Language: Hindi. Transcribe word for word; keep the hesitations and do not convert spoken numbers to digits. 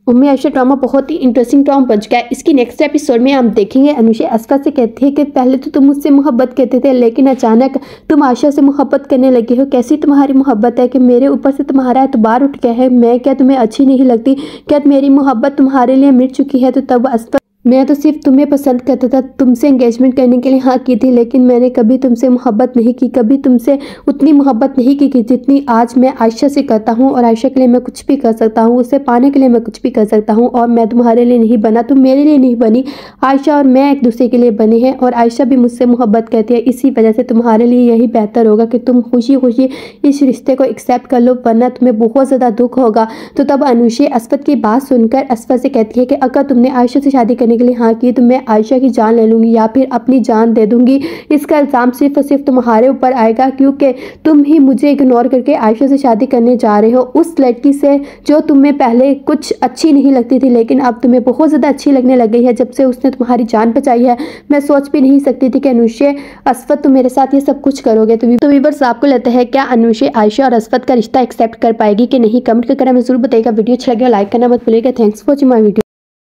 उम्मी आयशा ड्रामा बहुत ही इंटरेस्टिंग ड्रामा बन चुका है। इसकी नेक्स्ट एपिसोड में हम देखेंगे अनुषा असफा से कहती है कि पहले तो तुम मुझसे मोहब्बत करते थे, लेकिन अचानक तुम आयशा से मोहब्बत करने लगे हो। कैसी तुम्हारी मोहब्बत है कि मेरे ऊपर से तुम्हारा एतबार उठ गया है? मैं क्या तुम्हें अच्छी नहीं लगती? क्या मेरी मोहब्बत तुम्हारे लिए मिट चुकी है? तो तब असफा, मैं तो सिर्फ तुम्हें पसंद करता था, तुमसे एंगेजमेंट करने के लिए हाँ की थी, लेकिन मैंने कभी तुमसे मोहब्बत नहीं की, कभी तुमसे उतनी मोहब्बत नहीं की कि जितनी आज मैं आयशा से करता हूँ। और आयशा के लिए मैं कुछ भी कर सकता हूँ, उसे पाने के लिए मैं कुछ भी कर सकता हूँ। और मैं तुम्हारे लिए नहीं बना, तुम मेरे लिए नहीं बनी, आयशा और मैं एक दूसरे के लिए बने हैं। और आयशा भी मुझसे मोहब्बत करती है, इसी वजह से तुम्हारे लिए यही बेहतर होगा कि तुम खुशी खुशी इस रिश्ते को एक्सेप्ट कर लो, वरना तुम्हें बहुत ज़्यादा दुख होगा। तो तब अनुषा असफत की बात सुनकर असफा से कहती है कि अगर तुमने आयशा से शादी करने के लिए हाँ की तो मैं आयशा की जान ले लूँगी या फिर अपनी जान दे दूँगी। इसका इल्ज़ाम सिर्फ और सिर्फ तुम्हारे ऊपर आएगा, क्योंकि तुम ही मुझे इग्नोर करके आयशा से शादी करने जा रहे हो, उस लड़की से जो तुम्हें पहले कुछ अच्छी नहीं लगती थी, लेकिन अब तुम्हें बहुत ज़्यादा अच्छी लगने लग गई है जब से उसने तुम्हारी जान बचाई है। मैं सोच भी नहीं सकती थी कि अनुषा असफत तुम मेरे साथ ये सब कुछ करोगे। तो व्यूअर्स, आपको लगता है क्या अनुषा आयशा और असफत का रिश्ता एक्सेप्ट कर पाएगी कि नहीं? कमेंट करके हमें जरूर बताइएगा। वीडियो अच्छा लगे लाइक करना मत भूलिएगा। Thanks for watching my video.